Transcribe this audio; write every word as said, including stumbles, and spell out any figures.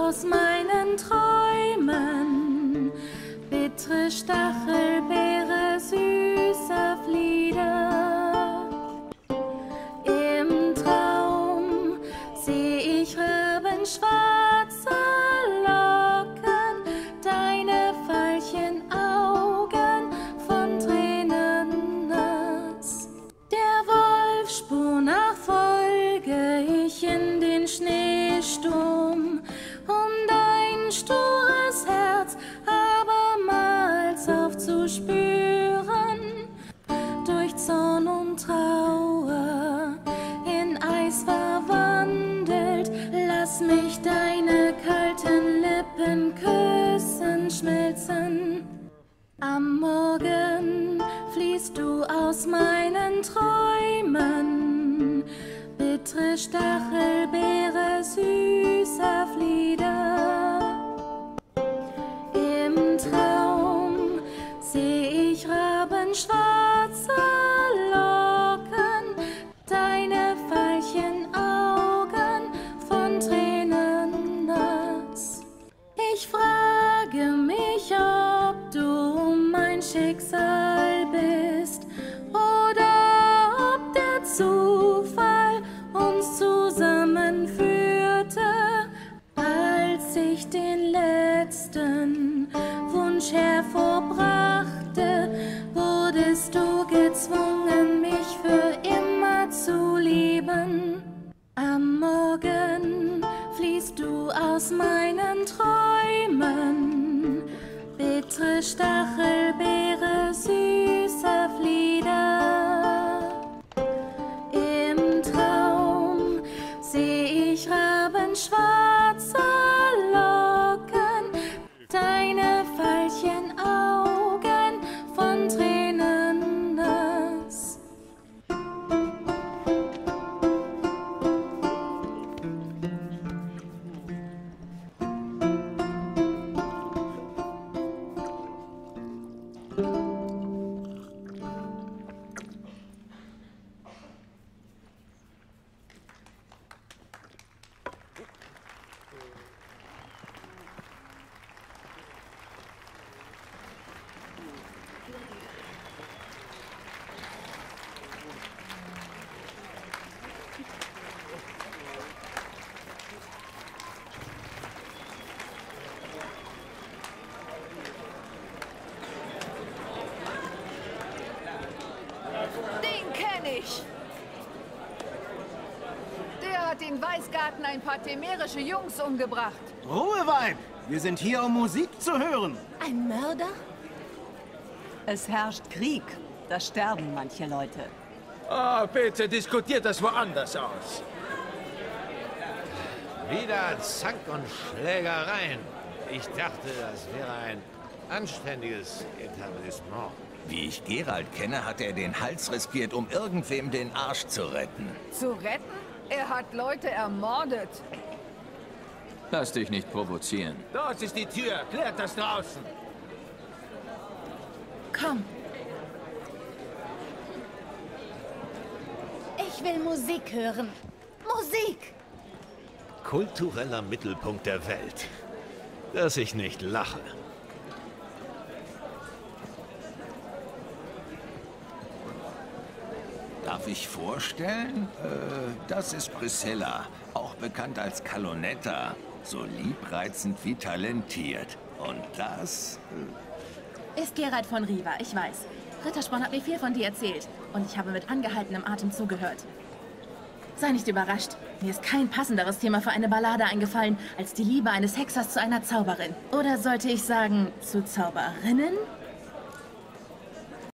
aus meinen Träumen. Bittere Stachelbeere, süßer Flieder. Im Traum seh ich rabenschwarze Locken, deine Veilchenaugen von Tränen nass. Der Wolfsspur nach folge ich in den Schneesturm, um dein stures Herz abermals aufzuspüren. Durch Zorn und Trauer in Eis verwandelt, lass mich deine kalten Lippen küssen, schmelzen. Am Morgen fließt du aus meinen Träumen, bittere Stachelbeere, süßer Flieder. Im Traum seh ich rabenschwarze Locken, deine Veilchenaugen von Tränen nass. Ich frage mich, ob du mein Schicksal bist oder ob der Zufall uns zusammenführte. Als ich den letzten Wunsch hervorbrachte, wurdest du gezwungen, mich für immer zu lieben. Am Morgen fließt du aus meinen Träumen, bittere Stachelbeere, süßer Flieder. Im Traum seh ich rabenschwarze Locken, deine Veilchenaugen von Tränen nass. Den kenne ich. Der hat in Weißgarten ein paar temerische Jungs umgebracht. Ruhe, Weib! Wir sind hier, um Musik zu hören. Ein Mörder? Es herrscht Krieg. Da sterben manche Leute. Oh, bitte, diskutiert das woanders aus. Wieder Zank und Schlägereien. Ich dachte, das wäre ein anständiges Etablissement. Wie ich Gerald kenne, hat er den Hals riskiert, um irgendwem den Arsch zu retten. Zu retten? Er hat Leute ermordet. Lass dich nicht provozieren. Dort ist die Tür. Klärt das draußen. Komm. Ich will Musik hören. Musik! Kultureller Mittelpunkt der Welt. Dass ich nicht lache. Darf ich vorstellen? Äh, das ist Priscilla, auch bekannt als Calonetta. So liebreizend wie talentiert. Und das... Äh Ist Gerald von Riva, ich weiß. Rittersporn hat mir viel von dir erzählt. Und ich habe mit angehaltenem Atem zugehört. Sei nicht überrascht. Mir ist kein passenderes Thema für eine Ballade eingefallen, als die Liebe eines Hexers zu einer Zauberin. Oder sollte ich sagen, zu Zauberinnen?